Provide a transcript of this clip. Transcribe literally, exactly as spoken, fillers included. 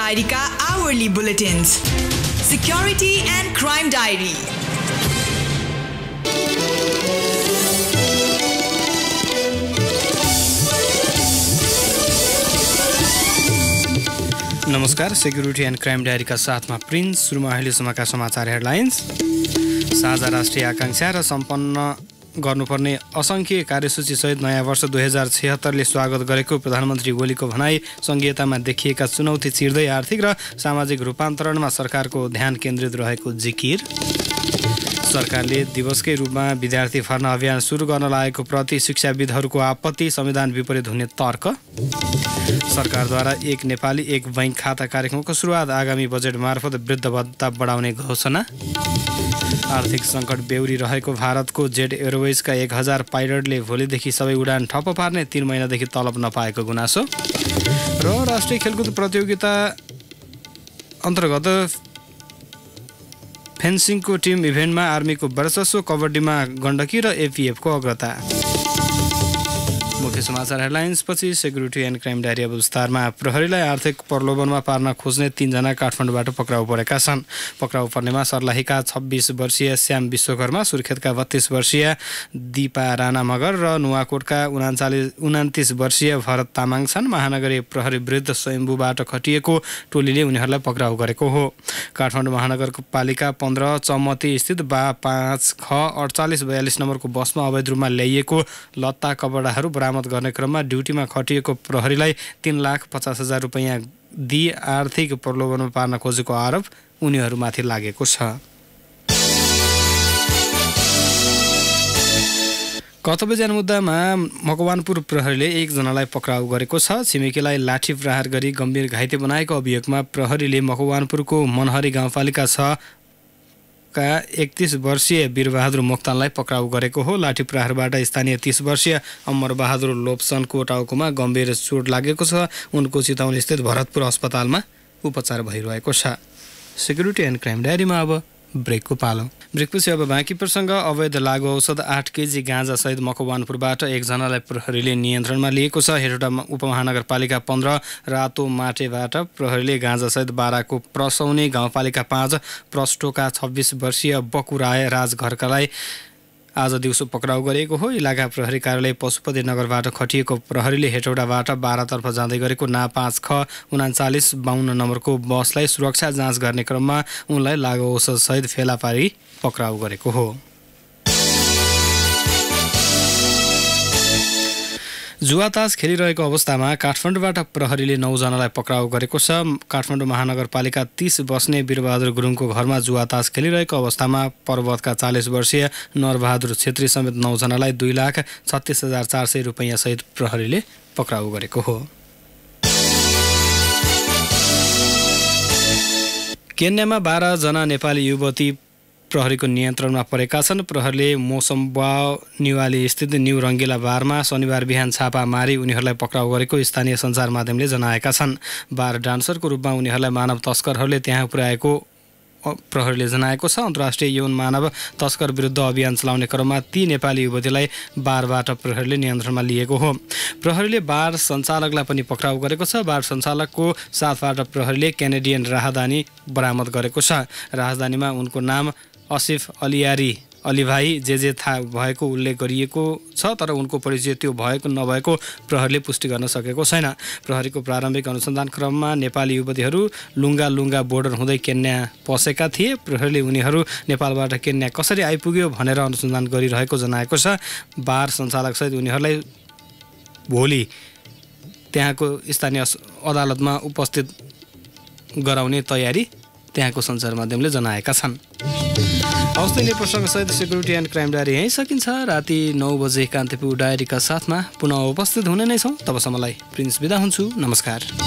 Diary का hourly bulletins. Security and Crime Diary. नमस्कार, security and crime डायरीका साथमा प्रिन्स। सुरुमा अहिलेसम्मका समाचार हेडलाइन्स। साझा राष्ट्रिय आकांक्षा र सम्पन्न गर्नुपर्ने असङ्ख्य कार्यसूचीसहित नयाँ वर्ष दुई हजार छिहत्तरले स्वागत गरेको प्रधानमन्त्री ओलीको भनाई। सङ्घीयतामा देखिएका चुनौती चिर्दै आर्थिक र सामाजिक रूपान्तरणमा सरकारको ध्यान केन्द्रित रहेको जिकिर। सरकारले दिवसकै रूपमा विद्यार्थी भर्ना अभियान सुरु गर्न लागेको प्रति शिक्षाविदहरूको आपत्ति, संविधान विपरीत हुने तर्क। सरकारद्वारा एक नेपाली एक बैंक खाता कार्यक्रमको सुरुवात, आगामी बजेट मार्फत वृद्ध भत्ता बढाउने घोषणा। आर्थिक सङ्कट बेहोरी रहेको भारतको जेट एयरवेजका एक हजार पाइलटले भोलिदेखि सबै उडान ठप्प पार्ने, तीन महिनादेखि तलब नपाएको गुनासो। र राष्ट्रिय खेलकुद प्रतियोगिता अन्तर्गत फेन्सिङको टिम इभेन्टमा आर्मीको वर्चस्व, कबड्डीमा गण्डकी र एपिएफको अग्रता। मुख्य समाचार हेडलाइन्स पछि सेक्युरिटी एन्ड क्राइम डायरी अब विस्तारमा। प्रहरीलाई आर्थिक प्रलोभनमा पार्न खोज्ने तीनजना काठमाडौँबाट पक्राउ परेका छन्। पक्राउ पर्नेमा सर्लाहीका छब्बिस वर्षीय श्याम विश्वकर्मा, सुर्खेतका बत्तीस वर्षीय दिपा राणा मगर र नुवाकोटका उनाचालिस उनातिस वर्षीय भरत तामाङ छन्। महानगरीय प्रहरी विरुद्ध स्वयम्भूबाट खटिएको टोलीले उनीहरूलाई पक्राउ गरेको हो। काठमाडौँ महानगरपालिका पन्ध्र चम्मती स्थित बा पाँच ख अडचालिस बयालिस नम्बरको बसमा अवैध रूपमा ल्याइएको लत्ता कपडाहरू बरामद गर्ने क्रममा ड्युटीमा खटिएको प्रहरीलाई तीन लाख पचास हजार रुपियाँ दिई आर्थिक प्रलोभनमा पार्न खोजेको आरोप उनीहरूमाथि लागेको छ। कर्तव्य ज्यान मुद्दामा मकवानपुर प्रहरीले एकजनालाई पक्राउ गरेको छ। छिमेकीलाई लाठी प्रहार गरी गम्भीर घाइते बनाएको अभियोगमा प्रहरीले मकवानपुरको मनहरी गाउँपालिका छ का एकतीस वर्षीय वीरबहादुर मोक्तानलाई पक्राउ गरेको हो। लाठी प्रहारबाट स्थानीय तीस वर्षीय अमरबहादुर लोप्सनको टाउकोमा गम्भीर चोट लागेको छ। उनको चितवन स्थित भरतपुर अस्पतालमा उपचार भइरहेको छ। सेक्युरिटी एन्ड क्राइम डायरीमा अब ब्रेकको पालो। ब्रेकपछि अब बाँकी प्रसङ्ग। अवैध लागु औषध आठ केजी गाँजा सहित मकवानपुरबाट एकजनालाई प्रहरीले नियन्त्रणमा लिएको छ। हेटौँडा उपमहानगरपालिका पन्ध्र रातो माटेबाट प्रहरीले गाँजा सहित बाह्रको प्रसौनी गाउँपालिका पाँच प्रस्टोका छब्बिस वर्षीय बकुराय राजघरकालाई आज दिउँसो पक्राउ गरेको हो। इलाका प्रहरी कार्यालय पशुपति नगरबाट खटिएको प्रहरीले हेटौडाबाट बाह्रतर्फ जाँदै गरेको ना पाँच ख उनाचालिस बाहन्न नम्बरको बसलाई सुरक्षा जाँच गर्ने क्रममा उनलाई लागु औषधसहित फेला पारी पक्राउ गरेको हो। जुवा तास खेलिरहेको अवस्थामा काठमाडौँबाट प्रहरीले नौजनालाई पक्राउ गरेको छ। काठमाडौँ महानगरपालिका तीस बस्ने वीरबहादुर गुरुङको घरमा जुवा तास खेलिरहेको अवस्थामा पर्वतका चालिस वर्षीय नरबहादुर छेत्री समेत नौजनालाई दुई लाख छत्तिस हजार चार सय रुपियाँ सहित प्रहरीले पक्राउ गरेको हो। केन्यामा बाह्रजना नेपाली युवती प्रहरीको नियन्त्रणमा परेका छन्। प्रहरीले मोसम्बा निवाली स्थित न्यू रङ्गिला बारमा शनिबार बिहान छापा मारी उनीहरूलाई पक्राउ गरेको स्थानीय सञ्चार माध्यमले जनाएका छन्। बार डान्सरको रूपमा उनीहरूलाई मानव तस्करहरूले त्यहाँ पुर्याएको प्रहरीले जनाएको छ। अन्तर्राष्ट्रिय यौन मानव तस्कर विरुद्ध अभियान चलाउने क्रममा ती नेपाली युवतीलाई बारबाट प्रहरीले नियन्त्रणमा लिएको हो। प्रहरीले बार सञ्चालकलाई पनि पक्राउ गरेको छ। बार सञ्चालकको साथबाट प्रहरीले क्यानेडियन राहदानी बरामद गरेको छ। राजधानीमा उनको नाम असिफ अलियारी अलिभाइ जे जे थाहा भएको उल्लेख गरिएको छ, तर उनको परिचय त्यो भएको नभएको प्रहरीले पुष्टि गर्न सकेको छैन। प्रहरीको प्रारम्भिक अनुसन्धान क्रममा नेपाली युवतीहरू लुङ्गा लुङ्गा बोर्डर हुँदै केन्या पसेका थिए। प्रहरीले उनीहरू नेपालबाट केन्या कसरी आइपुग्यो भनेर अनुसन्धान गरिरहेको जनाएको छ। बार सञ्चालकसहित उनीहरूलाई भोलि त्यहाँको स्थानीय अदालतमा उपस्थित गराउने तयारी त्यहाँको सञ्चार माध्यमले जनाएका छन्। हौस्, प्रसङ्गसहित सेक्युरिटी एन्ड क्राइम डायरी यहीँ सकिन्छ। राति नौ बजे कान्तिपुर डायरीका साथमा पुनः उपस्थित हुने नै छौँ। तबसम्मलाई प्रिन्स बिदा हुन्छु। नमस्कार।